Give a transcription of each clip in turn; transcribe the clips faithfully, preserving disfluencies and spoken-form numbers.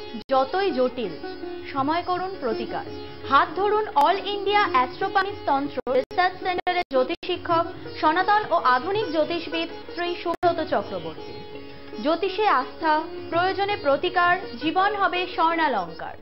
যতই জটিল সময় করুন প্রতিকার। হাত ধরুন অল ইন্ডিয়া অ্যাস্ট্রোপামিস তন্ত্র রিসার্চ সেন্টারের জ্যোতিষ শিক্ষক সনাতন ও আধুনিক জ্যোতিষবিদ শ্রী সুব্রত চক্রবর্তী। জ্যোতিষে আস্থা, প্রয়োজনে প্রতিকার, জীবন হবে স্বর্ণালঙ্কার।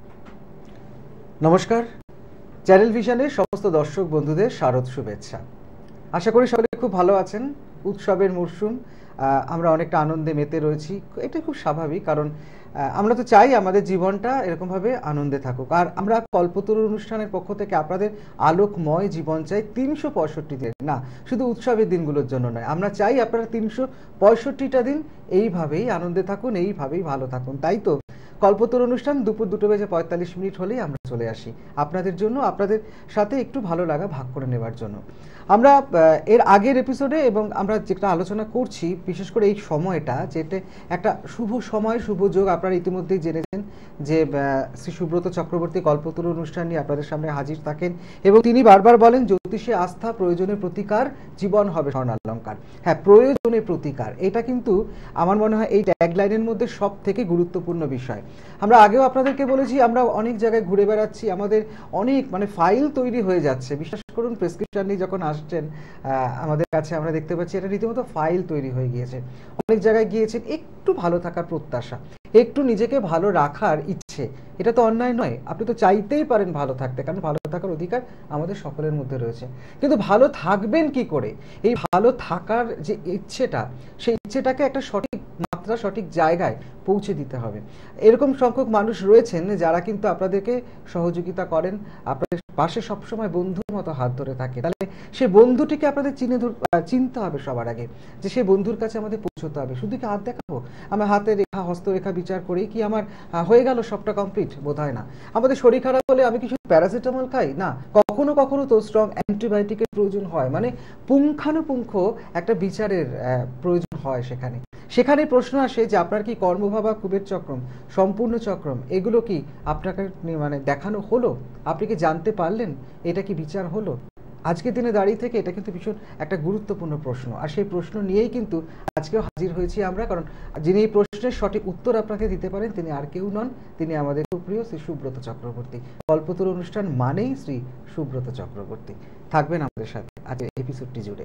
নমস্কার, চ্যানেল ভিশনের সমস্ত দর্শক বন্ধুদের শারদ শুভেচ্ছা। আশা করি সকলে খুব ভালো আছেন। উৎসবের মরশুম, আমরা অনেকটা আনন্দে মেতে রয়েছি। এটা খুব স্বাভাবিক, কারণ আমরা তো চাই আমাদের জীবনটা এরকমভাবে আনন্দে থাকুক। আর আমরা কল্পতরু অনুষ্ঠানের পক্ষ থেকে আপনাদের আলোকময় জীবন চাই তিনশো পঁয়ষট্টি দিন, না শুধু উৎসবের দিনগুলোর জন্য নয়। আমরা চাই আপনারা তিনশো পঁয়ষট্টিটা দিন এইভাবেই আনন্দে থাকুন, এইভাবেই ভালো থাকুন। তাই তো কল্পতরু অনুষ্ঠান দুপুর দুটো বেজে পঁয়তাল্লিশ মিনিট হলেই আমরা চলে আসি আপনাদের জন্য, আপনাদের সাথে একটু ভালো লাগা ভাগ করে নেওয়ার জন্য। আমরা এর আগের এপিসোডে এবং আমরা যেটা আলোচনা করছি, বিশেষ করে এই সময়টা, যেটা একটা শুভ সময়, শুভ যোগ। আপনারা ইতিমধ্যেই জেনেছেন যে শ্রী সুব্রত চক্রবর্তী কল্পতরু অনুষ্ঠান নিয়ে আপনাদের সামনে হাজির থাকেন এবং তিনি বারবার বলেন জ্যোতিষে আস্থা, প্রয়োজনে প্রতিকার, জীবন হবে স্বর্ণালঙ্কার। হ্যাঁ, প্রয়োজনে প্রতিকার, এটা কিন্তু আমার মনে হয় এই ট্যাগলাইনের মধ্যে সব থেকে গুরুত্বপূর্ণ বিষয়। আমরা আগেও আপনাদেরকে বলেছি, আমরা অনেক জায়গায় ঘুরে বেড়াচ্ছি, আমাদের অনেক মানে ফাইল তৈরি হয়ে যাচ্ছে। বিশ্বাস করুন, প্রেসক্রিপশন নিয়ে যখন আসছেন আমাদের কাছে, আমরা দেখতে পাচ্ছি এটা রীতিমতো ফাইল তৈরি হয়ে গিয়েছে। অনেক জায়গায় গিয়েছেন একটু ভালো থাকার প্রত্যাশা, একটু নিজেকে ভালো রাখার ইচ্ছে। এটা তো অন্যায় নয়, আপনি তো চাইতেই পারেন ভালো থাকতে, কারণ ভালো থাকার অধিকার আমাদের সকলের মধ্যে রয়েছে। কিন্তু ভালো থাকবেন কি করে? এই ভালো থাকার যে ইচ্ছেটা, সেই ইচ্ছেটাকে একটা সঠিক মাত্রা, সঠিক জায়গায় পৌঁছে দিতে হবে। এরকম সংখ্যক মানুষ রয়েছেন যারা কিন্তু আপনাদেরকে সহযোগিতা করেন, আপনাদের পাশে সবসময় বন্ধুর মতো হাত ধরে থাকে। তাহলে সেই বন্ধুটিকে আপনাদের চিনে চিনতে হবে সবার আগে, যে সেই বন্ধুর কাছে আমাদের পৌঁছতে হবে। শুধু কি হাত দেখাবো? আমার হাতের রেখা, হস্তরেখা বিচার করেই কি আমার হয়ে গেল সবটা কমপ্লিট? বোধ হয় না। আমাদের শরীর খারাপ হলে আমি কি শুধু প্যারাসিটামল খাই? না, কখনো কখনো তো স্ট্রং অ্যান্টিবায়োটিকের প্রয়োজন হয়। মানে পুঙ্খানুপুঙ্খ একটা বিচারের প্রয়োজন হয়। সেখানে সেখানে প্রশ্ন আসে যে আপনার কি কর্মভাবা, কুবের চক্রম, সম্পূর্ণ চক্রম, এগুলো কি আপনাকে মানে দেখানো হলো? আপনি কি জানতে পারলেন? এটা কি বিচার হলো? আজকের দিনে দাঁড়িয়ে থেকে এটা কিন্তু ভীষণ একটা গুরুত্বপূর্ণ প্রশ্ন। আর সেই প্রশ্ন নিয়েই কিন্তু আজকেও হাজির হয়েছি আমরা, কারণ যিনি এই প্রশ্নের সঠিক উত্তর আপনাকে দিতে পারেন তিনি আর কেউ নন, তিনি আমাদের প্রিয় শ্রী সুব্রত চক্রবর্তী। কল্পতরু অনুষ্ঠান মানেই শ্রী সুব্রত চক্রবর্তী। থাকবেন আমাদের সাথে আজকের এপিসোডটি জুড়ে।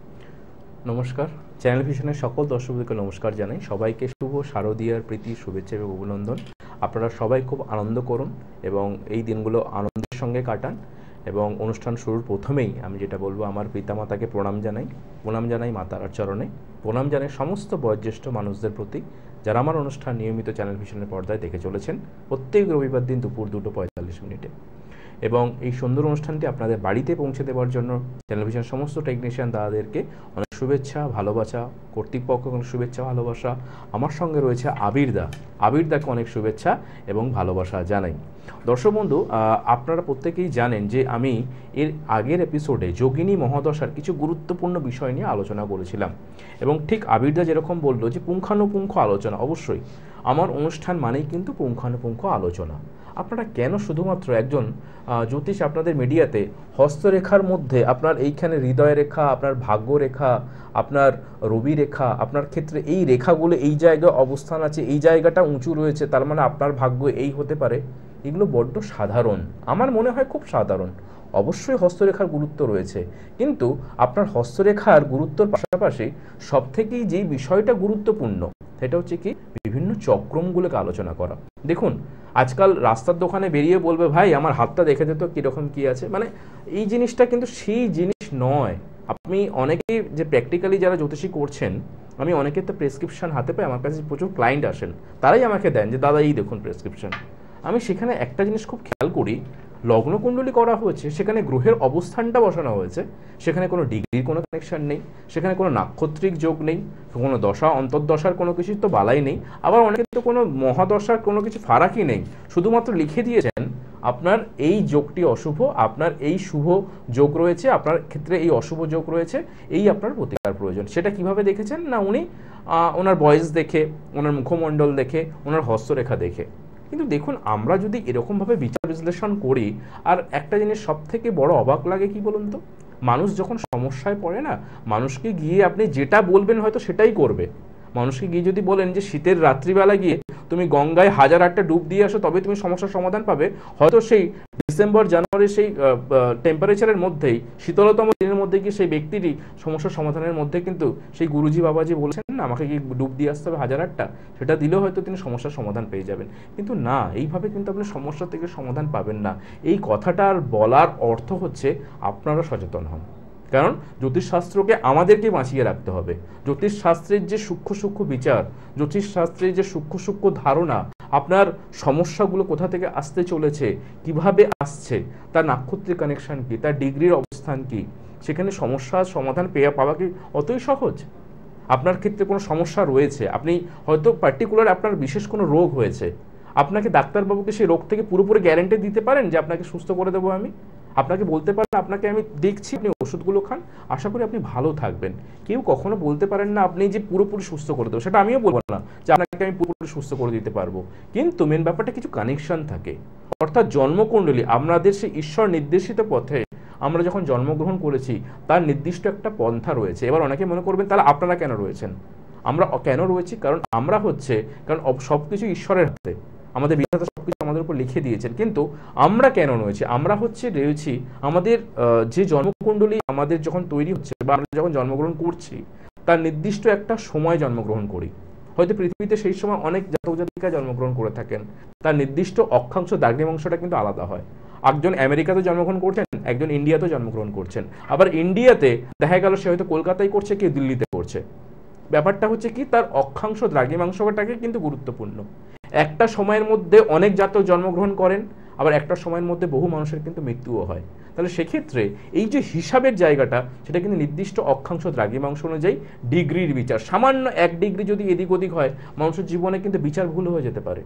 নমস্কার, চ্যানেল ভিশনের সকল দর্শকদেরকে নমস্কার জানাই। সবাইকে শুভ শারদীয়ার প্রীতি, শুভেচ্ছা এবং অভিনন্দন। আপনারা সবাই খুব আনন্দ করুন এবং এই দিনগুলো আনন্দের সঙ্গে কাটান। এবং অনুষ্ঠান শুরুর প্রথমেই আমি যেটা বলবো, আমার পিতামাতাকে প্রণাম জানাই, প্রণাম জানাই মাতার চরণে, প্রণাম জানাই সমস্ত বয়োজ্যেষ্ঠ মানুষদের প্রতি যারা আমার অনুষ্ঠান নিয়মিত চ্যানেল ভিশনের পর্দায় দেখে চলেছেন প্রত্যেক রবিবার দিন দুপুর দুটো পঁয়তাল্লিশ মিনিটে। এবং এই সুন্দর অনুষ্ঠানটি আপনাদের বাড়িতে পৌঁছে দেওয়ার জন্য চ্যানেল ভিশন সমস্ত টেকনিশিয়ান দাদাদেরকে অনেক শুভেচ্ছা, ভালোবাসা, কর্তৃপক্ষকে অনেক শুভেচ্ছা, ভালোবাসা। আমার সঙ্গে রয়েছে আবির দা, আবির দাকে অনেক শুভেচ্ছা এবং ভালোবাসা জানাই। দর্শক বন্ধু, আপনারা প্রত্যেকেই জানেন যে আমি এর আগের এপিসোডে যোগিনী মহাদশার কিছু গুরুত্বপূর্ণ বিষয় নিয়ে আলোচনা করেছিলাম এবং ঠিক আবির দা যেরকম বললো যে পুঙ্খানুপুঙ্খ আলোচনা। অবশ্যই আমার অনুষ্ঠান মানেই কিন্তু পুঙ্খানুপুঙ্খ আলোচনা। আপনারা কেন শুধুমাত্র একজন জ্যোতিষ আপনাদের মিডিয়াতে হস্তরেখার মধ্যে আপনার এইখানে হৃদয় রেখা, আপনার ভাগ্য রেখা, আপনার রবি রেখা, আপনার ক্ষেত্রে এই রেখাগুলো এই জায়গায় অবস্থান আছে, এই জায়গাটা উঁচু রয়েছে, তার মানে আপনার ভাগ্য এই হতে পারে, এগুলো বড্ড সাধারণ। আমার মনে হয় খুব সাধারণ। অবশ্যই হস্তরেখার গুরুত্ব রয়েছে, কিন্তু আপনার হস্তরেখার গুরুত্বর পাশাপাশি সবথেকেই যেই বিষয়টা গুরুত্বপূর্ণ সেটা হচ্ছে কি বিভিন্ন চক্রমগুলোকে আলোচনা করা। দেখুন, আজকাল রাস্তার দোকানে বেরিয়ে বলবে ভাই আমার হাতটা দেখে যেত কীরকম কী আছে, মানে এই জিনিসটা কিন্তু সেই জিনিস নয়। আপনি অনেকেই যে প্র্যাকটিক্যালি যারা জ্যোতিষী করছেন, আমি অনেকের তো প্রেসক্রিপশন হাতে পাই, আমার কাছে প্রচুর ক্লায়েন্ট আসেন, তারাই আমাকে দেন যে দাদা এই দেখুন প্রেসক্রিপশন। আমি সেখানে একটা জিনিস খুব খেয়াল করি, লগ্নকুণ্ডলী করা হয়েছে, সেখানে গ্রহের অবস্থানটা বসানো হয়েছে, সেখানে কোনো ডিগ্রির কোনো কানেকশন নেই, সেখানে কোনো নাক্ষত্রিক যোগ নেই, কোনো দশা অন্তর্দশার কোনো কিছু তো বালাই নেই, আবার অনেকে তো কোনো মহাদশার কোনো কিছু ফারাকই নেই। শুধুমাত্র লিখে দিয়েছেন আপনার এই যোগটি অশুভ, আপনার এই শুভ যোগ রয়েছে, আপনার ক্ষেত্রে এই অশুভ যোগ রয়েছে, এই আপনার প্রতিকার প্রয়োজন। সেটা কিভাবে দেখেছেন না, উনি ওনার বয়স দেখে, ওনার মুখমণ্ডল দেখে, ওনার হস্তরেখা দেখে। কিন্তু দেখুন, আমরা যদি এরকমভাবে বিচার বিশ্লেষণ করি, আর একটা জিনিস সব থেকে বড় অবাক লাগে কি বলুন তো, মানুষ যখন সমস্যায় পড়ে না, মানুষকে গিয়ে আপনি যেটা বলবেন হয়তো সেটাই করবে। মানুষকে গিয়ে যদি বলেন যে শীতের রাত্রিবেলা গিয়ে তুমি গঙ্গায় হাজার আটটা ডুব দিয়ে আসো তবে তুমি সমস্যার সমাধান পাবে, হয়তো সেই ডিসেম্বর জানুয়ারির সেই টেম্পারেচারের মধ্যেই শীতলতম দিনের মধ্যে কি সেই ব্যক্তিটি সমস্যার সমাধানের মধ্যে কিন্তু সেই গুরুজি বাবাজি বলছেন না আমাকে কি ডুব দিয়ে আসতে হবে হাজার আটটা, সেটা দিলেও হয়তো তিনি সমস্যার সমাধান পেয়ে যাবেন। কিন্তু না, এইভাবে কিন্তু আপনি সমস্যা থেকে সমাধান পাবেন না। এই কথাটার বলার অর্থ হচ্ছে আপনারা সচেতন হন, কারণ জ্যোতিষশাস্ত্রকে আমাদেরকে বাঁচিয়ে রাখতে হবে। জ্যোতিষশাস্ত্রের যে সূক্ষ্ম সূক্ষ্ম বিচার, জ্যোতিষশাস্ত্রের যে সূক্ষ্ম সূক্ষ্ম ধারণা, আপনার সমস্যাগুলো কোথা থেকে আসতে চলেছে, কিভাবে আসছে, তার নাক্ষত্রিক কানেকশন কি, তার ডিগ্রির অবস্থান কি, সেখানে সমস্যার সমাধান পেয়ে পাওয়া কি অতই সহজ? আপনার ক্ষেত্রে কোনো সমস্যা রয়েছে, আপনি হয়তো পার্টিকুলার আপনার বিশেষ কোনো রোগ হয়েছে, আপনাকে ডাক্তারবাবুকে সেই রোগ থেকে পুরোপুরি গ্যারেন্টি দিতে পারেন যে আপনাকে সুস্থ করে দেবো আমি? আপনাকে বলতে পারেন আপনাকে আমি দেখছি, আপনি ওষুধগুলো খান, আশা করি আপনি ভালো থাকবেন। কেউ কখনো বলতে পারেন না আপনি যে পুরোপুরি সুস্থ করে দেবো, সেটা আমিও বলবো না যে আপনাকে আমি পুরোপুরি সুস্থ করে দিতে পারবো। কিন্তু মেন ব্যাপারটা কিছু কানেকশন থাকে, অর্থাৎ জন্মকুণ্ডলী আমাদের সেই ঈশ্বর নির্দেশিত পথে আমরা যখন জন্মগ্রহণ করেছি তার নির্দিষ্ট একটা পন্থা রয়েছে। এবার অনেকে মনে করবেন তাহলে আপনারা কেন রয়েছেন? আমরা কেন রয়েছি? কারণ আমরা হচ্ছে কারণ সব কিছু ঈশ্বরের হাতে, আমাদের বিধাতা সবকিছু আমাদের উপর লিখে দিয়েছেন। কিন্তু আমরা কেন রয়েছি? আমরা হচ্ছে রয়েছি আমাদের যে জন্মকুণ্ডলী আমাদের যখন তৈরি হচ্ছে বা আমরা যখন জন্মগ্রহণ করছি তার নির্দিষ্ট একটা সময় জন্মগ্রহণ করি। হয়তো পৃথিবীতে সেই সময় অনেক জাতক জাতিকা জন্মগ্রহণ করে থাকেন, তার নির্দিষ্ট অক্ষাংশ দ্রাঘিমাংশটা কিন্তু আলাদা হয়। একজন আমেরিকাতে জন্মগ্রহণ করছেন, একজন ইন্ডিয়াতে জন্মগ্রহণ করছেন, আবার ইন্ডিয়াতে দেখা গেল সে হয়তো কলকাতায় করছে, কেউ দিল্লিতে করছে। ব্যাপারটা হচ্ছে কি, তার অক্ষাংশ দ্রাঘিমাংশটাকে কিন্তু গুরুত্বপূর্ণ। একটা সময়ের মধ্যে অনেক জাতক জন্মগ্রহণ করেন, আবার একটা সময়ের মধ্যে বহু মানুষের কিন্তু মৃত্যুও হয়। তাহলে সেক্ষেত্রে এই যে হিসাবের জায়গাটা, সেটা কিন্তু নির্দিষ্ট অক্ষাংশ দ্রাঘিমাংশ অনুযায়ী ডিগ্রির বিচার। সামান্য এক ডিগ্রি যদি এদিক ওদিক হয়, মানুষের জীবনে কিন্তু বিচার ভুল হয়ে যেতে পারে।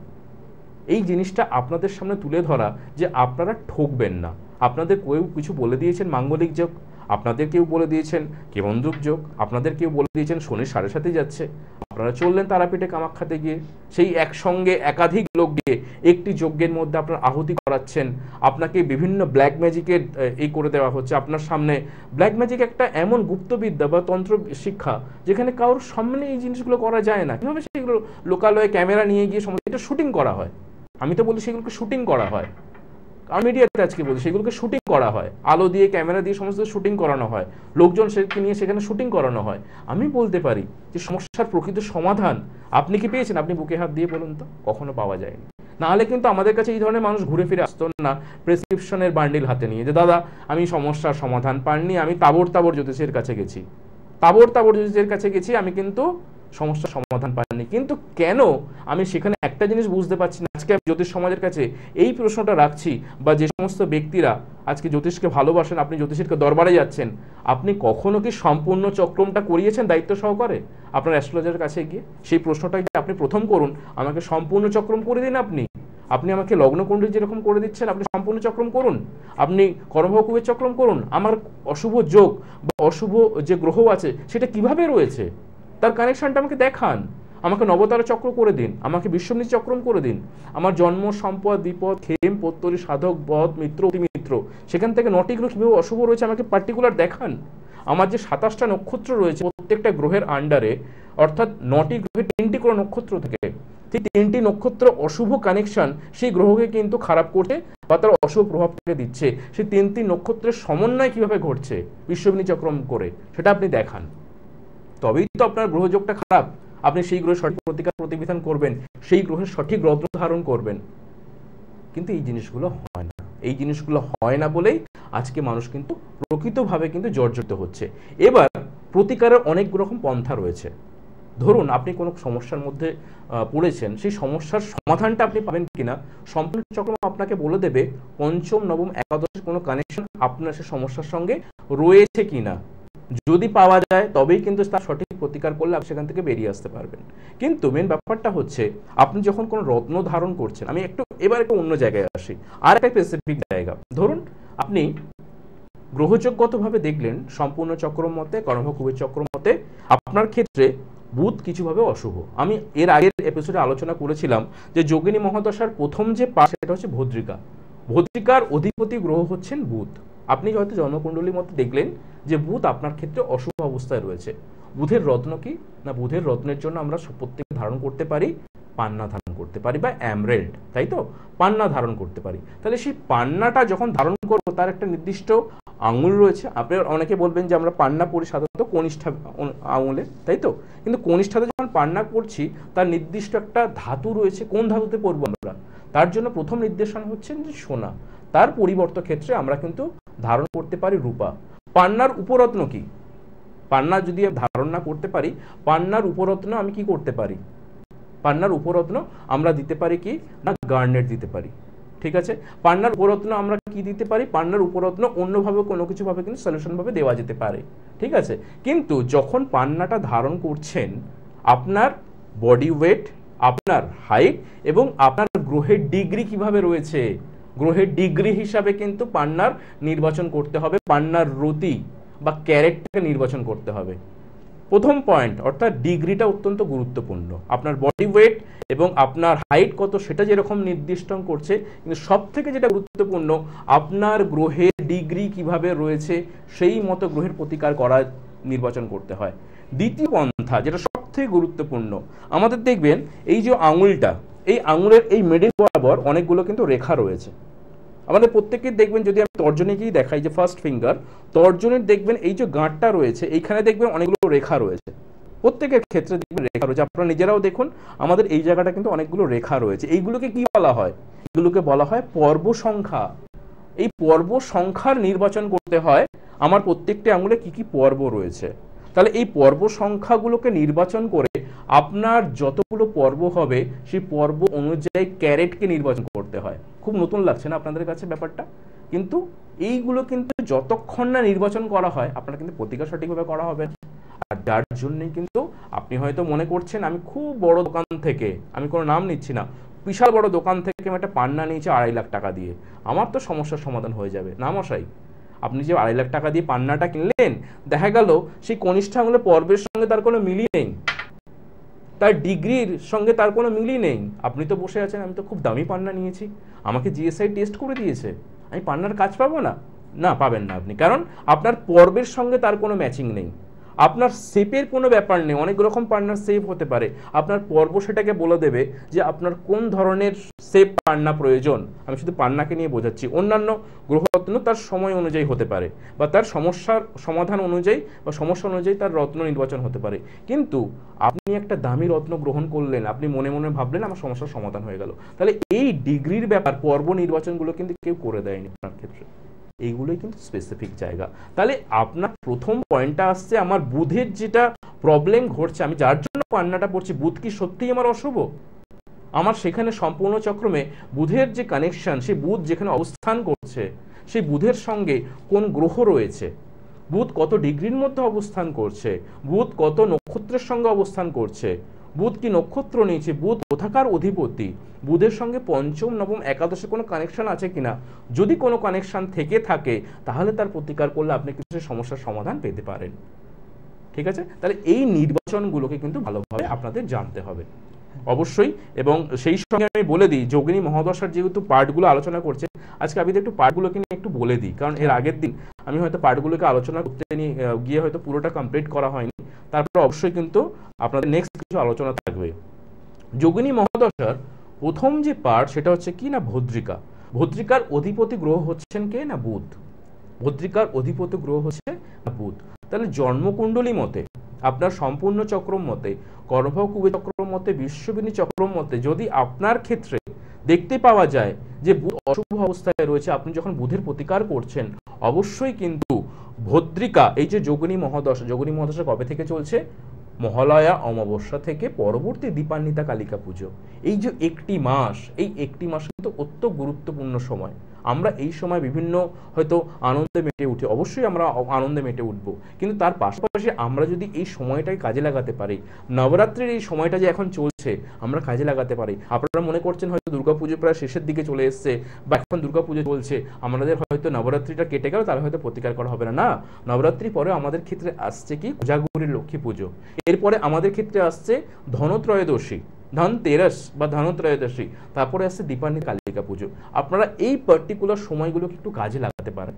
এই জিনিসটা আপনাদের সামনে তুলে ধরা যে আপনারা ঠকবেন না। আপনাদের কেউ কিছু বলে দিয়েছেন মাঙ্গলিক যোগ, আপনাদের কেউ বলে দিয়েছেন কেমন্দ্রুক যোগ, আপনাদের কেউ বলে দিয়েছেন শনি সাড়ে সাথে যাচ্ছে, আপনারা চললেন তারাপীঠে কামাখ্যাতে গিয়ে সেই একসঙ্গে একাধিক লোক গিয়ে একটি যজ্ঞের মধ্যে আপনার আহুতি করাচ্ছেন, আপনাকে বিভিন্ন ব্ল্যাক ম্যাজিকের এই করে দেওয়া হচ্ছে আপনার সামনে। ব্ল্যাক ম্যাজিক একটা এমন গুপ্তবিদ্যা বা তন্ত্র শিক্ষা যেখানে কারোর সামনে এই জিনিসগুলো করা যায় না। কীভাবে সেগুলো লোকালয়ে ক্যামেরা নিয়ে গিয়ে সমস্ত এটা শুটিং করা হয়। আমি তো বলি সেগুলোকে শুটিং করা হয়, আর মিডিয়াতে আজকে বলছি সেগুলোকে শুটিং করা হয়, আলো দিয়ে ক্যামেরা দিয়ে সমস্ত শুটিং করানো হয়, লোকজন সেকে নিয়ে সেখানে শুটিং করানো হয়। আমি বলতে পারি যে সমস্যার প্রকৃত সমাধান আপনি কি পেয়েছেন? আপনি বুকে হাত দিয়ে বলুন তো, কখনো পাওয়া যায়নি। নাহলে কিন্তু আমাদের কাছে এই ধরনের মানুষ ঘুরে ফিরে আসতো না প্রেসক্রিপশনের বান্ডিল হাতে নিয়ে, যে দাদা আমি সমস্যার সমাধান পাননি, আমি তাবর তাবর জ্যোতিষের কাছে গেছি, তাবর তাবর জ্যোতিষের কাছে গেছি, আমি কিন্তু সমস্যার সমাধান পাইনি। কিন্তু কেন আমি সেখানে একটা জিনিস বুঝতে পারছি না। আজকে আমি জ্যোতিষ সমাজের কাছে এই প্রশ্নটা রাখছি, বা যে সমস্ত ব্যক্তিরা আজকে জ্যোতিষকে ভালোবাসেন, আপনি জ্যোতিষের দরবারে যাচ্ছেন, আপনি কখনো কি সম্পূর্ণ চক্রমটা করিয়েছেন দায়িত্ব সহকারে আপনার অ্যাস্ট্রোলজারের কাছে গিয়ে? সেই প্রশ্নটা আপনি প্রথম করুন, আমাকে সম্পূর্ণ চক্রম করে দিন। আপনি আপনি আমাকে লগ্নকুণ্ডলী যেরকম করে দিচ্ছেন আপনি সম্পূর্ণ চক্রম করুন, আপনি কর্মকুবের চক্রম করুন। আমার অশুভ যোগ বা অশুভ যে গ্রহ আছে সেটা কিভাবে রয়েছে তার কানেকশনটা আমাকে দেখান। আমাকে নবতারা চক্র করে দিন, আমাকে বিশ্বমৃত চক্রম করে দিন। আমার জন্ম, সম্পদ, বিপদ, খেম, পত্তরি, সাধক, বধ, মিত্র, অতিমিত্র, সেখান থেকে নটি গ্রহ কীভাবে অশুভ রয়েছে আমাকে পার্টিকুলার দেখান। আমার যে সাতাশটা নক্ষত্র রয়েছে প্রত্যেকটা গ্রহের আন্ডারে, অর্থাৎ নটি গ্রহে তিনটি করে নক্ষত্র থেকে, ঠিক তিনটি নক্ষত্র অশুভ কানেকশন সেই গ্রহকে কিন্তু খারাপ করছে বা তার অশুভ প্রভাব থেকে দিচ্ছে। সেই তিনটি নক্ষত্রের সমন্বয় কিভাবে ঘটছে বিশ্বমৃত চক্রম করে, সেটা আপনি দেখান। তবেই তো আপনার গ্রহযোগটা খারাপ, আপনি সেই গ্রহের সঠিক প্রতিকার প্রতিবিধান করবেন, সেই গ্রহের সঠিক রত্ন ধারণ করবেন। কিন্তু এই জিনিসগুলো হয় না। এই জিনিসগুলো হয় না বলেই আজকে মানুষ কিন্তু প্রকৃতভাবে কিন্তু জর্জরিত হচ্ছে। এবার প্রতিকারের অনেক রকম পন্থা রয়েছে। ধরুন আপনি কোনো সমস্যার মধ্যে পড়েছেন, সেই সমস্যার সমাধানটা আপনি পাবেন কিনা সম্পূর্ণ চক্রম আপনাকে বলে দেবে পঞ্চম, নবম, একাদশের কোনো কানেকশন আপনার সেই সমস্যার সঙ্গে রয়েছে কিনা। যদি পাওয়া যায় তবেই কিন্তু তার সঠিক প্রতিকার করলে আপনি সেখান থেকে বেরিয়ে আসতে পারবেন। কিন্তু মেন ব্যাপারটা হচ্ছে আপনি যখন কোনো রত্ন ধারণ করছেন, আমি একটু এবার একটু অন্য জায়গায় আসি, আর একটা স্পেসিফিক জায়গা। ধরুন আপনি গ্রহযোগগতভাবে দেখলেন সম্পূর্ণ চক্র মতে, কর্মকুবের চক্র মতে আপনার ক্ষেত্রে বুধ কিছুভাবে অশুভ। আমি এর আগের এপিসোডে আলোচনা করেছিলাম যে যোগিনী মহাদশার প্রথম যে পাঠ সেটা হচ্ছে ভদ্রিকা। ভদ্রিকার অধিপতি গ্রহ হচ্ছেন বুধ। আপনি হয়তো জন্মকুণ্ডলীর মধ্যে দেখলেন যে বুধ আপনার ক্ষেত্রে অশুভ অবস্থায় রয়েছে। বুধের রত্ন কি না, বুধের রত্নের জন্য আমরা প্রত্যেকে ধারণ করতে পারি পান্না ধারণ করতে পারি, বা এমরেল্ড, তাই তো, পান্না ধারণ করতে পারি। তাহলে সেই পান্নাটা যখন ধারণ করব তার একটা নির্দিষ্ট আঙুল রয়েছে। আপনি অনেকে বলবেন যে আমরা পান্না পরি সাধারণত কনিষ্ঠা আঙুলে, তাই তো, কিন্তু কনিষ্ঠাতে যখন পান্না করছি তার নির্দিষ্ট একটা ধাতু রয়েছে। কোন ধাতুতে পরবো আমরা? তার জন্য প্রথম নির্দেশনা হচ্ছে যে সোনা। তার পরিবর্ত ক্ষেত্রে আমরা কিন্তু ধারণ করতে পারি রূপা। পান্নার উপরত্ন কি? পান্না যদি ধারণ না করতে পারি, পান্নার উপরত্ন আমি কি করতে পারি? পান্নার উপরত্ন আমরা দিতে পারি কি না, গার্নেট দিতে পারি। ঠিক আছে, পান্নার উপরত্ন আমরা কি দিতে পারি? পান্নার উপরত্ন অন্যভাবে কোনো কিছু ভাবে কিন্তু সলিউশন ভাবে দেওয়া যেতে পারে। ঠিক আছে, কিন্তু যখন পান্নাটা ধারণ করছেন, আপনার বডি ওয়েট, আপনার হাইট এবং আপনার গ্রহের ডিগ্রি কিভাবে রয়েছে, গ্রহের ডিগ্রি হিসাবে কিন্তু পান্নার নির্বাচন করতে হবে, পান্নার রতি বা ক্যারেক্টারকে নির্বাচন করতে হবে। প্রথম পয়েন্ট অর্থাৎ ডিগ্রিটা অত্যন্ত গুরুত্বপূর্ণ। আপনার বডি ওয়েট এবং আপনার হাইট কত সেটা যেরকম নির্দিষ্ট করছে, কিন্তু সব থেকে যেটা গুরুত্বপূর্ণ আপনার গ্রহের ডিগ্রি কিভাবে রয়েছে সেই মতো গ্রহের প্রতিকার করা নির্বাচন করতে হয়। দ্বিতীয় পন্থা যেটা সব থেকে গুরুত্বপূর্ণ, আমাদের দেখবেন এই যে আঙুলটা, এই আঙুলের এই মিডল বরাবর অনেকগুলো কিন্তু রেখা রয়েছে। আমাদের প্রত্যেকেই দেখবেন, যদি আমি তর্জনীকেই দেখাই যে ফার্স্ট ফিঙ্গার, তর্জনীর দেখবেন এই যে গাঁটটা রয়েছে এইখানে দেখবেন অনেকগুলো রেখা রয়েছে। প্রত্যেকের ক্ষেত্রে দেখবেন রেখা রয়েছে, আপনারা নিজেরাও দেখুন আমাদের এই জায়গাটা কিন্তু অনেকগুলো রেখা রয়েছে। এইগুলোকে কি বলা হয়? এগুলোকে বলা হয় পর্ব সংখ্যা। এই পর্ব সংখ্যার নির্বাচন করতে হয় আমার প্রত্যেকটি আঙুলে কি কি পর্ব রয়েছে। তাহলে এই পর্ব সংখ্যাগুলোকে নির্বাচন করে আপনার যতগুলো পর্ব হবে সেই পর্ব অনুযায়ী ক্যারেটকে নির্বাচন করতে হয়। খুব নতুন লাগছে না আপনাদের কাছে ব্যাপারটা? কিন্তু এইগুলো কিন্তু যতক্ষণ না নির্বাচন করা হয় আপনারা কিন্তু প্রতিকার সঠিকভাবে করা হবে। আর যার জন্যই কিন্তু আপনি হয়তো মনে করছেন আমি খুব বড় দোকান থেকে, আমি কোনো নাম নিচ্ছি না, বিশাল বড় দোকান থেকে আমি একটা পান্না নিয়েছি আড়াই লাখ টাকা দিয়ে, আমার তো সমস্যার সমাধান হয়ে যাবে। না মশাই, আপনি যে আড়াই লাখ টাকা দিয়ে পান্নাটা কিনলেন, দেখা গেল সেই কনিষ্ঠ আঙুলের পর্বের সঙ্গে তার কোনো মিলই নেই, তার ডিগ্রির সঙ্গে তার কোনো মিলই নেই। আপনি তো বসে আছেন আমি তো খুব দামি পান্না নিয়েছি, আমাকে জিএসআই টেস্ট করে দিয়েছে, আমি পান্নার কাজ পাবো না? না, পাবেন না আপনি, কারণ আপনার পর্বের সঙ্গে তার কোনো ম্যাচিং নেই। আপনার শেপের কোনো ব্যাপার নেই, অনেক রকম পান্নার শেপ হতে পারে, আপনার পর্ব সেটাকে বলে দেবে যে আপনার কোন ধরনের শেপ পান্না প্রয়োজন। আমি শুধু পান্নাকে নিয়ে বোঝাচ্ছি, অন্যান্য গ্রহরত্ন তার সময় অনুযায়ী হতে পারে বা তার সমস্যার সমাধান অনুযায়ী বা সমস্যা অনুযায়ী তার রত্ন নির্বাচন হতে পারে। কিন্তু আপনি একটা দামি রত্ন গ্রহণ করলেন, আপনি মনে মনে ভাবলেন আমার সমস্যার সমাধান হয়ে গেল, তাহলে এই ডিগ্রির ব্যাপার পর্ব নির্বাচনগুলো কিন্তু কেউ করে দেয়নি আপনার ক্ষেত্রে। এইগুলোই কিন্তু স্পেসিফিক জায়গা। তাহলে আপনার প্রথম পয়েন্টটা আসছে আমার বুধের যেটা প্রবলেম ঘটছে, আমি যার জন্য পান্নাটা পড়ছি, বুধ কি সত্যিই আমার অশুভ? আমার সেখানে সম্পূর্ণ চক্রমে বুধের যে কানেকশন, সেই বুধ যেখানে অবস্থান করছে সেই বুধের সঙ্গে কোন গ্রহ রয়েছে, বুধ কত ডিগ্রির মধ্যে অবস্থান করছে, বুধ কত নক্ষত্রের সঙ্গে অবস্থান করছে, বুধ কি নক্ষত্র নিয়েছে, বুধ কোথাকার অধিপতি, বুধের সঙ্গে পঞ্চম নবম একাদশে কোনো কানেকশন আছে কিনা, যদি কোনো কানেকশন থেকে থাকে তাহলে তার প্রতিকার করলে আপনি কিছু সমস্যার সমাধান পেতে পারেন। ঠিক আছে, তাহলে এই নির্বাচনগুলোকে কিন্তু ভালোভাবে আপনাদের জানতে হবে অবশ্যই। এবং সেই সঙ্গে আমি বলে দিই, যোগিনী মহাদশার যেহেতু পার্টগুলো আলোচনা করছে, আজকে আমি একটু পার্টগুলোকে নিয়ে একটু বলে দিই, কারণ এর আগের দিন আমি হয়তো পার্টগুলোকে আলোচনা করতে নিয়ে গিয়ে হয়তো পুরোটা কমপ্লিট করা হয়নি। তারপরে অবশ্যই কিন্তু আপনাদের নেক্সট কিছু আলোচনা থাকবে। যোগিনী মহাদশার প্রথম যে পার্ট সেটা হচ্ছে কি না, ভদ্রিকা। ভদ্রিকার অধিপতি গ্রহ হচ্ছেন কে না, বুধ। ভদ্রিকার অধিপতি গ্রহ হচ্ছে বুধ। তাহলে জন্মকুণ্ডলী মতে, আপনার সম্পূর্ণ চক্রম মতে, গর্ভকুবে চক্রম মতে, বিশ্ববিনী চক্রম মতে যদি আপনার ক্ষেত্রে দেখতে পাওয়া যায় যে বুধ অশুভ অবস্থায় রয়েছে, আপনি যখন বুধের প্রতিকার করছেন অবশ্যই কিন্তু ভদ্রিকা, এই যে যোগিনী মহাদশা, যোগিনী মহাদশা কবে থেকে চলছে, মহালয়া অমাবস্যা থেকে পরবর্তী দীপান্বিতা কালিকা পুজো, এই যে একটি মাস, এই একটি মাস কিন্তু অত্যন্ত গুরুত্বপূর্ণ সময়। আমরা এই সময় বিভিন্ন হয়তো আনন্দে মেতে উঠি, অবশ্যই আমরা আনন্দে মেতে উঠবো, কিন্তু তার পাশাপাশি আমরা যদি এই সময়টাই কাজে লাগাতে পারি, নবরাত্রির এই সময়টা যে এখন চলছে আমরা কাজে লাগাতে পারি। আপনারা মনে করছেন হয়তো দুর্গাপুজো প্রায় শেষের দিকে চলে এসছে বা এখন দুর্গাপুজো চলছে, আমাদের হয়তো নবরাত্রিটা কেটে গেল, তাহলে হয়তো প্রতিকার করা হবে না। না, নবরাত্রি পরে আমাদের ক্ষেত্রে আসছে কি কোজাগরীর লক্ষ্মী পুজো, এরপরে আমাদের ক্ষেত্রে আসছে ধনত্রয়োদশী, ধনতেরাস বা ধনত্রয়োদশী, তারপরে আসছে দীপান্বিতা কালিকা পুজো। আপনারা এই পার্টিকুলার সময়গুলোকে একটু কাজে লাগাতে পারেন।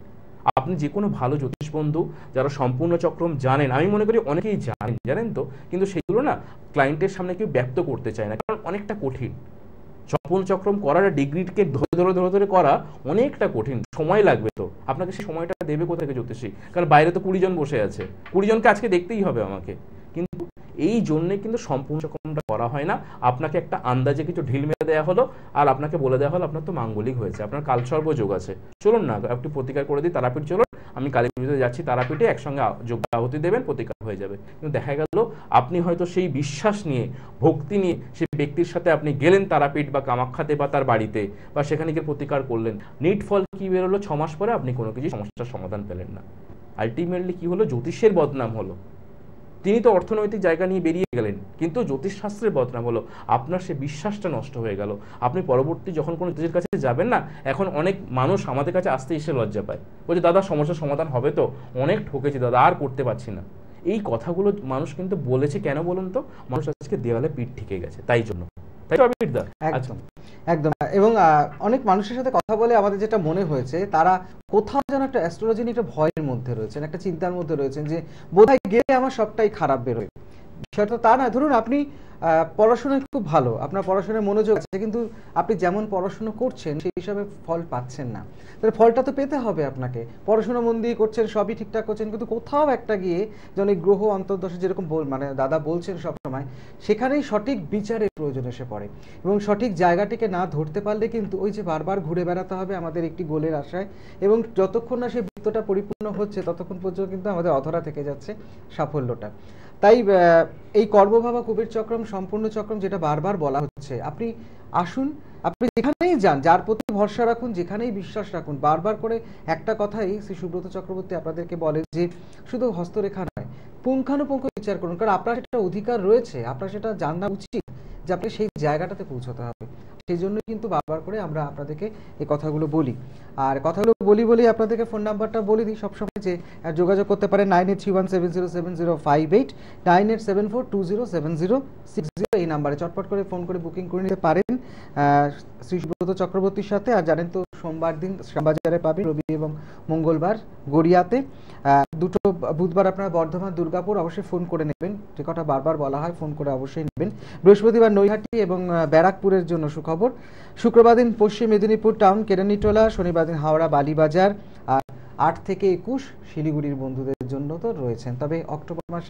আপনি যে কোনো ভালো জ্যোতিষ বন্ধু যারা সম্পূর্ণ চক্রম জানেন, আমি মনে করি অনেকেই জানেন জানেন তো, কিন্তু সেগুলো না ক্লায়েন্টের সামনে কেউ ব্যক্ত করতে চায় না, কারণ অনেকটা কঠিন। সম্পূর্ণ চক্রম করার ডিগ্রিকে ধরে ধরে ধরে ধরে করা অনেকটা কঠিন, সময় লাগবে। তো আপনাকে সেই সময়টা দেবে কোথায় জ্যোতিষী? কারণ বাইরে তো কুড়ি জন বসে আছে, কুড়ি জনকে আজকে দেখতেই হবে আমাকে। কিন্তু এই জন্যে কিন্তু সম্পূর্ণ চক্রমটা করা হয় না। আপনাকে একটা আন্দাজে কিছু ঢিল মেরে দেওয়া হলো, আর আপনাকে বলে দেওয়া হলো আপনার তো মাঙ্গলিক হয়েছে, আপনার কালসর্প যোগ আছে, চলুন না একটু প্রতিকার করে দিই, তারাপীঠ চলুন, আমি কালী পুজোতে যাচ্ছি, তারাপীঠে একসঙ্গে যোগ আহুতি দেবেন, প্রতিকার হয়ে যাবে। কিন্তু দেখা গেল আপনি হয়তো সেই বিশ্বাস নিয়ে, ভক্তি নিয়ে সেই ব্যক্তির সাথে আপনি গেলেন তারাপীঠ বা কামাখ্যাতে বা তার বাড়িতে, বা সেখানে গিয়ে প্রতিকার করলেন, নিট ফল কি বেরোলো? ছ মাস পরে আপনি কোনো কিছু সমস্যার সমাধান পেলেন না। আলটিমেটলি কি হলো? জ্যোতিষের বদনাম হলো। তিনি তো অর্থনৈতিক জায়গা নিয়ে বেরিয়ে গেলেন, কিন্তু জ্যোতিষশাস্ত্রের বদনাম হলো, আপনার সে বিশ্বাসটা নষ্ট হয়ে গেল। আপনি পরবর্তী যখন কোনো জ্যোতিষের কাছে যাবেন না, এখন অনেক মানুষ আমাদের কাছে আসতে এসে লজ্জা পায়, বলছে দাদা সমস্যার সমাধান হবে তো, অনেক ঠকেছি দাদা, আর করতে পারছি না। এই কথাগুলো মানুষ কিন্তু বলেছে কেন বলুন তো? মানুষ আজকে দেওয়ালে পিঠ ঠেকে গেছে, তাই জন্য। তাই তো আবির দা? একদম একদম। এবং অনেক মানুষের সাথে কথা বলে আমাদের যেটা মনে হয়েছে, তারা কোথাও যেন একটা অ্যাস্ট্রোলজি নিয়ে একটা ভয়ের মধ্যে রয়েছেন, একটা চিন্তার মধ্যে রয়েছেন যে বোধহয় গেলে আমার সবটাই খারাপ বেরোয়। বিষয়টা তা না। ধরুন আপনি পড়াশোনায় খুব ভালো, আপনার পড়াশোনায় মনোযোগ আছে, কিন্তু আপনি যেমন পড়াশোনা করছেন সেই হিসাবে ফল পাচ্ছেন না। তাহলে ফলটা তো পেতে হবে আপনাকে। পড়াশোনা মন দিয়ে করছেন, সবই ঠিকঠাক করছেন, কিন্তু কোথাও একটা গিয়ে যেন এই গ্রহ অন্তর্দশা যেরকম মানে দাদা বলছেন সবসময়, সেখানেই সঠিক বিচারের প্রয়োজন এসে পড়ে। এবং সঠিক জায়গাটিকে না ধরতে পারলে কিন্তু ওই যে বারবার ঘুরে বেড়াতে হবে আমাদের একটি গোলের আশায়, এবং যতক্ষণ না সেই বৃত্তটা পরিপূর্ণ হচ্ছে ততক্ষণ পর্যন্ত কিন্তু আমাদের অধরা থেকে যাচ্ছে সাফল্যটা। তাই এই কর্মভাবা কুবের চক্রম, সম্পূর্ণ চক্রম যেটা বারবার বলা হচ্ছে, আপনি আসুন, আপনি যেখানেই যান, যার প্রতি ভরসা রাখুন, যেখানেই বিশ্বাস রাখুন, বারবার করে একটা কথাই শ্রী সুব্রত চক্রবর্তী আপনাদেরকে বলে যে শুধু হস্তরেখা নয়, পুঙ্খানুপুঙ্খ বিচার করুন, কারণ আপনার সেটা অধিকার রয়েছে, আপনার সেটা জানা উচিত যে আপনি সেই জায়গাটাতে পৌঁছতে হবে। সেই জন্য কিন্তু বারবার করে আমরা আপনাদেরকে এই কথাগুলো বলি। আর কথাগুলো বলি বলি আপনাদেরকে ফোন নাম্বারটা বলে দিই সবসময়, যে যোগাযোগ করতে পারেন nine eight three one seven zero seven zero five eight, nine eight seven four two zero seven zero six zero, এই নাম্বারে চটপট করে ফোন করে বুকিং করে নিতে পারেন শ্রী সুব্রত চক্রবর্তীর সাথে। আর জানেন তো সোমবার দিন শ্যামবাজারে পাবেন, রবি এবং মঙ্গলবার গড়িয়াতে, দুটো বুধবার আপনার বর্ধমান দুর্গাপুর, অবশ্যই ফোন করে নেবেন, যে কথা বারবার বলা হয় ফোন করে অবশ্যই নেবেন। বৃহস্পতিবার নৈহাটি এবং ব্যারাকপুরের জন্য সুখবর, শুক্রবার দিন পশ্চিম মেদিনীপুর টাউন কেরানিটোলা, শনিবার দিন হাওড়া বালিবাজার, আর আট থেকে একুশ শিলিগুড়ির বন্ধুদের জন্য তো রয়েছেন। তবে অক্টোবর মাসে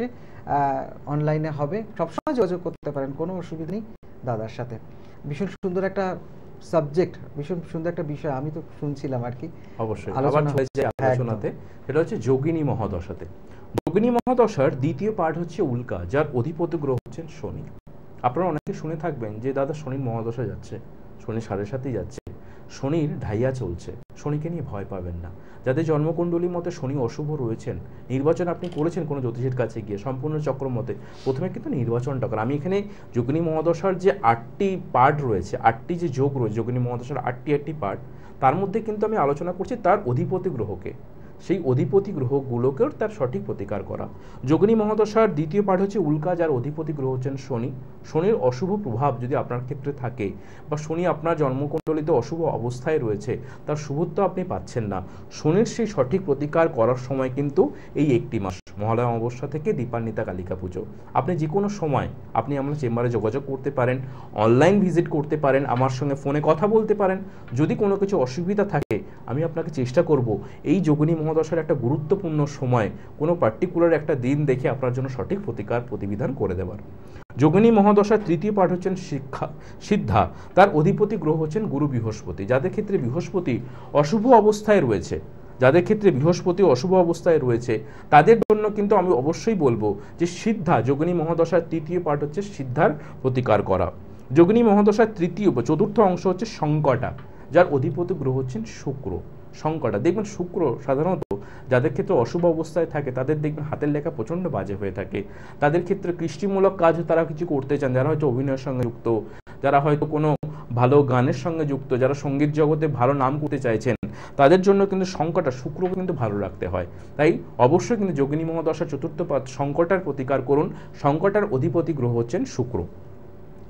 অনলাইনে হবে, সবসময় যোগাযোগ করতে পারেন, কোনো অসুবিধা নেই দাদার সাথে। ভীষণ সুন্দর একটা সাবজেক্ট, ভীষণ সুন্দর একটা বিষয়, আমি তো শুনছিলাম আর কি। অবশ্যই আবার চলেছে আলোচনাতে, সেটা হচ্ছে যোগিনী মহাদশাতে। যোগিনী মহাদশার দ্বিতীয় পার্ট হচ্ছে উল্কা, যার অধিপতি গ্রহ হচ্ছেন শনি। আপনারা অনেকে শুনে থাকবেন যে দাদা শনির মহাদশা যাচ্ছে, শনি সাড়ে সাথেই যাচ্ছে, শনির ঢাইয়া চলছে, শনিকে নিয়ে ভয় পাবেন না। যাদের জন্মকুণ্ডলীর মতে শনি অশুভ রয়েছেন, নির্বাচন আপনি করেছেন কোনো জ্যোতিষের কাছে গিয়ে সম্পূর্ণ চক্র মতে, প্রথমে কিন্তু নির্বাচনটা করেন। আমি এখানে যোগিনী মহাদশার যে আটটি পার্ট রয়েছে, আটটি যে যোগ রয়েছে যোগিনী মহাদশার আটটি আটটি পার্ট, তার মধ্যে কিন্তু আমি আলোচনা করছি তার অধিপতি গ্রহকে, সেই অধিপতি গ্রহগুলোকেও তার সঠিক প্রতিকার করা। যোগিনী মহাদশার দ্বিতীয় পার্ট হচ্ছে উল্কা, যার অধিপতি গ্রহ হচ্ছেন শনি। শনির অশুভ প্রভাব যদি আপনার ক্ষেত্রে থাকে, বা শনি আপনার জন্মকুণ্ডলিতে অশুভ অবস্থায় রয়েছে, তার শুভত্ব আপনি পাচ্ছেন না, শনির সেই সঠিক প্রতিকার করার সময় কিন্তু এই একটি মাস, মহালয়া অমাবস্যা থেকে দীপান্বিতা কালিকা পুজো। আপনি যে কোনো সময় আপনি আমার চেম্বারে যোগাযোগ করতে পারেন, অনলাইন ভিজিট করতে পারেন, আমার সঙ্গে ফোনে কথা বলতে পারেন। যদি কোনো কিছু অসুবিধা থাকে আমি আপনাকে চেষ্টা করব এই যোগিনী মহাদশার একটা গুরুত্বপূর্ণ সময় কোনো পার্টিকুলার একটা দিন দেখে আপনার জন্য সঠিক প্রতিকার প্রতিবিধান করে দেওয়ার। যোগিনী মহাদশার তৃতীয় পাঠ হচ্ছেন শিক্ষা সিদ্ধা, তার অধিপতি গ্রহ হচ্ছেন গুরু বৃহস্পতি। যাদের ক্ষেত্রে বৃহস্পতি অশুভ অবস্থায় রয়েছে, যাদের ক্ষেত্রে বৃহস্পতি অশুভ অবস্থায় রয়েছে তাদের জন্য কিন্তু আমি অবশ্যই বলবো যে সিদ্ধা, যোগিনী মহাদশার তৃতীয় পাঠ হচ্ছে সিদ্ধার প্রতিকার করা। যোগিনী মহাদশার তৃতীয় বা চতুর্থ অংশ হচ্ছে সংকটা, যার অধিপতি গ্রহ হচ্ছেন শুক্র। সংকটা দেখবেন শুক্র সাধারণত যাদের ক্ষেত্রে অশুভ অবস্থায় থাকে তাদের দেখবেন হাতের লেখা প্রচণ্ড বাজে হয়ে থাকে, তাদের ক্ষেত্রে কৃষ্টিমূলক কাজ তারা কিছু করতে চান, যারা হয়তো অভিনয়ের সঙ্গে যুক্ত, যারা হয়তো কোনো ভালো গানের সঙ্গে যুক্ত, যারা সঙ্গীত জগতে ভালো নাম করতে চাইছেন, তাদের জন্য কিন্তু সংকটা শুক্র কিন্তু ভালো রাখতে হয়। তাই অবশ্যই কিন্তু যোগিনী মহাদশার চতুর্থ পাদ সংকটার প্রতিকার করুন। সংকটার অধিপতি গ্রহ হচ্ছেন শুক্র।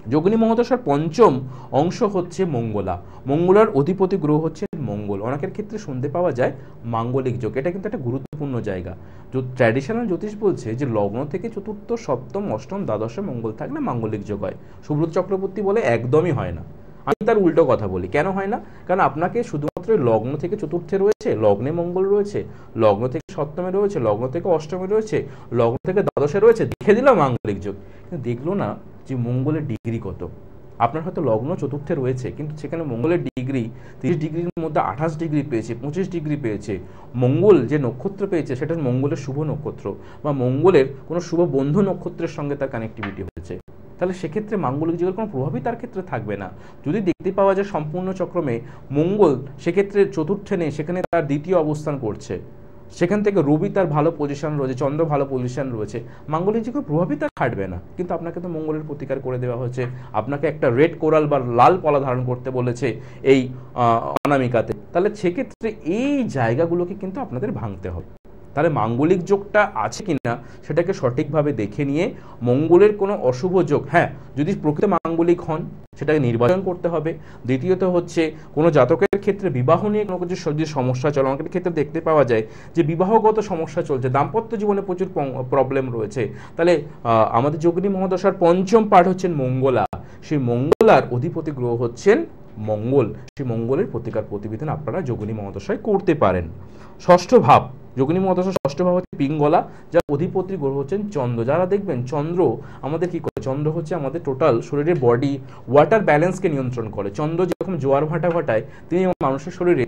যোগিনী মহাদশার পঞ্চম অংশ হচ্ছে মঙ্গলা। মঙ্গলার অধিপতি গ্রহ হচ্ছে মঙ্গল। অনেকের ক্ষেত্রে শুনতে পাওয়া যায় মাঙ্গলিক যোগ, এটা কিন্তু একটা গুরুত্বপূর্ণ জায়গা। ট্র্যাডিশনাল জ্যোতিষ বলছে যে লগ্ন থেকে চতুর্থ, সপ্তম, অষ্টম, দ্বাদশে মঙ্গল থাকলে মাঙ্গলিক যোগ হয়। সুব্রত চক্রবর্তী বলে একদমই হয় না। আমি তার উল্টো কথা বলি, কেন হয় না? কারণ আপনাকে শুধুমাত্র লগ্ন থেকে চতুর্থে রয়েছে, লগ্নে মঙ্গল রয়েছে, লগ্ন থেকে সপ্তমে রয়েছে, লগ্ন থেকে অষ্টমে রয়েছে, লগ্ন থেকে দ্বাদশে রয়েছে, দেখে দিল মাঙ্গলিক যোগ, কিন্তু দেখলো না যে মঙ্গলের ডিগ্রি কত। আপনার হয়তো লগ্ন চতুর্থে রয়েছে, কিন্তু সেখানে মঙ্গলের ডিগ্রি তিরিশ ডিগ্রির মধ্যে আঠাশ ডিগ্রি পেয়েছে, পঁচিশ ডিগ্রি পেয়েছে। মঙ্গল যে নক্ষত্র পেয়েছে সেটা মঙ্গলের শুভ নক্ষত্র বা মঙ্গলের কোনো শুভ বন্ধু নক্ষত্রের সঙ্গে তার কানেক্টিভিটি হয়েছে। তাহলে সেক্ষেত্রে মাঙ্গলিক যোগের কোনো প্রভাবই তার ক্ষেত্রে থাকবে না। যদি দেখতে পাওয়া যায় সম্পূর্ণ চক্রমে মঙ্গল সেক্ষেত্রে চতুর্থে নেই, সেখানে তার দ্বিতীয় অবস্থান করছে, সেখান থেকে রবি তার ভালো পজিশন রয়েছে, চন্দ্র ভালো পজিশন রয়েছে, মাঙ্গলিক যোগের প্রভাবই তার খাটবে না। কিন্তু আপনাকে তো মঙ্গলের প্রতিকার করে দেওয়া হয়েছে, আপনাকে একটা রেড কোরাল বা লাল পলা ধারণ করতে বলেছে এই অনামিকাতে। তাহলে সেক্ষেত্রে এই জায়গাগুলোকে কিন্তু আপনাদের ভাঙতে হবে। তাহলে মাঙ্গলিক যোগটা আছে কিনা সেটাকে সঠিকভাবে দেখে নিয়ে মঙ্গলের কোনো অশুভ যোগ, হ্যাঁ যদি প্রকৃত মাঙ্গলিক হন সেটাকে নির্বাচন করতে হবে। দ্বিতীয়ত হচ্ছে কোনো জাতকের ক্ষেত্রে বিবাহ নিয়ে কোনো কিছু যদি সমস্যা চলে, অনেকের ক্ষেত্রে দেখতে পাওয়া যায় যে বিবাহগত সমস্যা চলছে, দাম্পত্য জীবনে প্রচুর প্রবলেম রয়েছে, তাহলে আমাদের যোগিনী মহাদশার পঞ্চম পার্ট হচ্ছেন মঙ্গলা। সেই মঙ্গলার অধিপতি গ্রহ হচ্ছেন মঙ্গল। সেই মঙ্গলের প্রতিকার প্রতিবিধান আপনারা যোগিনী মহাদশায় করতে পারেন। ষষ্ঠ ভাব, যোগিনী মহাদশার ষষ্ঠ ভাব হচ্ছে পিঙ্গলা, যার অধিপতি গ্রহ হচ্ছেন চন্দ্র। যারা দেখবেন চন্দ্র আমাদের কি করে, চন্দ্র হচ্ছে আমাদের টোটাল শরীরের বডি ওয়াটার ব্যালেন্সকে নিয়ন্ত্রণ করে। চন্দ্র যেরকম জোয়ার ভাটা ঘটায়, তিনি মানুষের শরীরে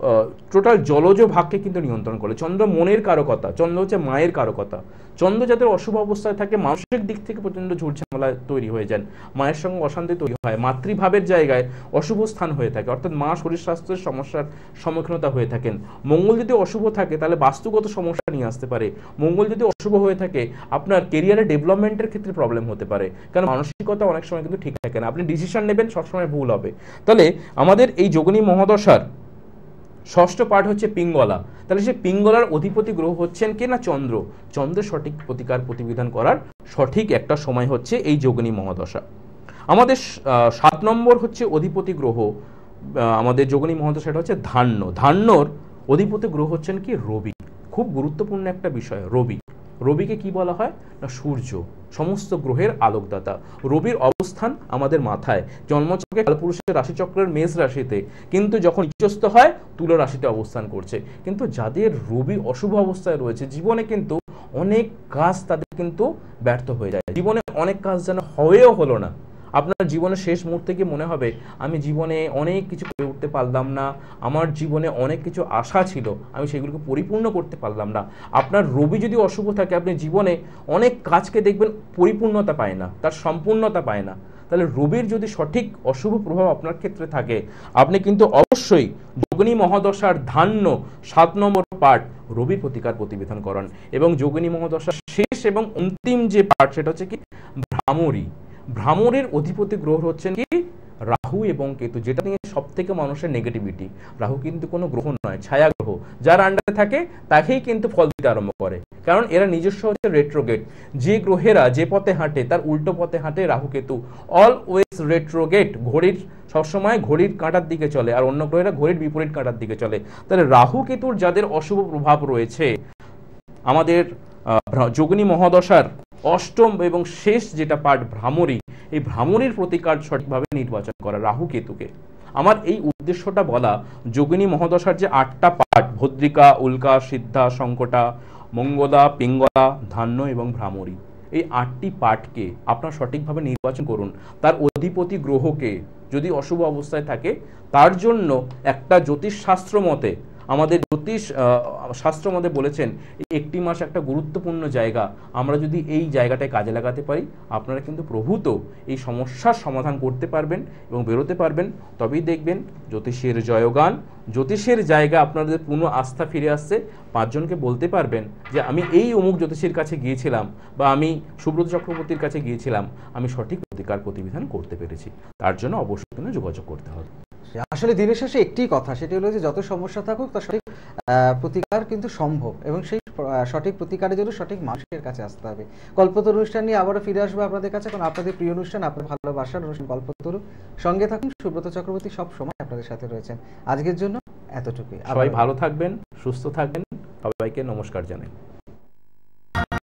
টোটাল জলজ ভাগকে কিন্তু নিয়ন্ত্রণ করে। চন্দ্র মনের কারকতা, চন্দ্র হচ্ছে মায়ের কারকতা। চন্দ্র যাদের অশুভ অবস্থায় থাকে মানসিক দিক থেকে প্রচন্ড ঝুটঝামেলা তৈরি হয়ে যান, মায়ের সঙ্গে অশান্তি তৈরি হয়, মাতৃভাবের জায়গায় অশুভ স্থান হয়ে থাকে, অর্থাৎ মা শরীর স্বাস্থ্যের সমস্যার সম্মুখীনতা হয়ে থাকেন। মঙ্গল যদি অশুভ থাকে তাহলে বাস্তুগত সমস্যা নিয়ে আসতে পারে। মঙ্গল যদি অশুভ হয়ে থাকে আপনার কেরিয়ারে ডেভেলপমেন্টের ক্ষেত্রে প্রবলেম হতে পারে, কারণ মানসিকতা অনেক সময় কিন্তু ঠিক থাকে না, আপনি ডিসিশন নেবেন সবসময় ভুল হবে। তাহলে আমাদের এই যোগিনী মহাদশার ষষ্ঠ পার্ট হচ্ছে পিঙ্গলা। তাহলে সেই পিঙ্গলার অধিপতি গ্রহ হচ্ছেন কে না চন্দ্র। চন্দ্রের সঠিক প্রতিকার প্রতিবিধান করার সঠিক একটা সময় হচ্ছে এই যোগিনী মহাদশা। আমাদের সাত নম্বর হচ্ছে অধিপতি গ্রহ আমাদের যোগিনী মহাদশা, এটা হচ্ছে ধান্য। ধান্যর অধিপতি গ্রহ হচ্ছেন কি রবি। খুব গুরুত্বপূর্ণ একটা বিষয় রবি। রবিকে কি বলা হয় না সূর্য, সমস্ত গ্রহের আলোকদাতা। রবির অবস্থান আমাদের মাথায়, জন্মচক্রে কালপুরুষের রাশিচক্রের মেষ রাশিতে, কিন্তু যখন নিচস্থ হয় তুলা রাশিতে অবস্থান করছে। কিন্তু যাদের রবি অশুভ অবস্থায় রয়েছে জীবনে কিন্তু অনেক কাজ তাদের কিন্তু ব্যর্থ হয়ে যায়, জীবনে অনেক কাজ যেন হয়েও হলো না। আপনার জীবনের শেষ মুহূর্তে গিয়ে মনে হবে আমি জীবনে অনেক কিছু করে উঠতে পারলাম না, আমার জীবনে অনেক কিছু আশা ছিল আমি সেগুলোকে পরিপূর্ণ করতে পারলাম না। আপনার রবি যদি অশুভ থাকে আপনি জীবনে অনেক কাজকে দেখবেন পরিপূর্ণতা পায় না, তার সম্পূর্ণতা পায় না। তাহলে রবির যদি সঠিক অশুভ প্রভাব আপনার ক্ষেত্রে থাকে আপনি কিন্তু অবশ্যই যোগিনী মহাদশার ধান্য সাত নম্বর পার্ট রবির প্রতিকার প্রতিবিধান করান। এবং যোগিনী মহাদশার শেষ এবং অন্তিম যে পার্ট সেটা হচ্ছে কি ভ্রামরী। ভ্রামরের অধিপতি গ্রহ হচ্ছেন কি রাহু এবং কেতু, যেটা নিয়ে সব থেকে মানুষের নেগেটিভিটি। রাহু কিন্তু কোনো গ্রহ নয়, ছায়া গ্রহ, যার আন্ডারে থাকে তাকেই কিন্তু ফল দিতে আরম্ভ করে, কারণ এরা নিজস্ব হচ্ছে রেট্রোগেট। যে গ্রহেরা যে পথে হাঁটে তার উল্টো পথে হাঁটে রাহু কেতু, অলওয়েজ রেট্রোগেট। ঘড়ির সবসময় ঘড়ির কাঁটার দিকে চলে, আর অন্য গ্রহেরা ঘড়ির বিপরীত কাঁটার দিকে চলে। তাহলে রাহু কেতুর যাদের অশুভ প্রভাব রয়েছে আমাদের যোগিনী মহাদশার অষ্টম এবং শেষ যেটা পার্ট ভ্রামরী, এই ভ্রামরীর প্রতিকার সঠিকভাবে নির্বাচন করা রাহু কেতুকে। আমার এই উদ্দেশ্যটা বলা যোগিনী মহাদশার যে আটটা পার্ট ভদ্রিকা, উল্কা, সিদ্ধা, সংকটা, মঙ্গলা, পিঙ্গলা, ধান্য এবং ভ্রামরী, এই আটটি পার্টকে আপনারা সঠিকভাবে নির্বাচন করুন। তার অধিপতি গ্রহকে যদি অশুভ অবস্থায় থাকে তার জন্য একটা জ্যোতিষশাস্ত্র মতে আমাদের জ্যোতিষ শাস্ত্র মধ্যে বলেছেন একটি মাস একটা গুরুত্বপূর্ণ জায়গা, আমরা যদি এই জায়গাটায় কাজে লাগাতে পারি আপনারা কিন্তু প্রভূত এই সমস্যার সমাধান করতে পারবেন এবং বেরোতে পারবেন। তবেই দেখবেন জ্যোতিষের জয়গান, জ্যোতিষের জায়গা আপনাদের পূর্ণ আস্থা ফিরে আসছে। পাঁচজনকে বলতে পারবেন যে আমি এই অমুক জ্যোতিষীর কাছে গিয়েছিলাম বা আমি সুব্রত চক্রবর্তীর কাছে গিয়েছিলাম, আমি সঠিক প্রতিকার প্রতিবিধান করতে পেরেছি। তার জন্য অবশ্যই যোগাযোগ করতে হবে। আসলে দিনের শেষে একটি কথা, সেটি হলো যে যত সমস্যা থাকুক তার সঠিক প্রতিকার কিন্তু সম্ভব, এবং সেই সঠিক প্রতিকারের জন্য সঠিক মানুষের কাছে আসতে হবে। কল্পতরু অনুষ্ঠান নিয়ে আবারও ফিরে আসবো আপনাদের কাছে, কারণ আপনাদের প্রিয় অনুষ্ঠান, আপনার ভালোবাসার অনুষ্ঠান কল্পতরু। সঙ্গে থাকুন, সুব্রত চক্রবর্তী সব সময় আপনাদের সাথে রয়েছেন। আজকের জন্য এতটুকুই। সবাই ভালো থাকবেন, সুস্থ থাকবেন, সবাইকে নমস্কার জানাই।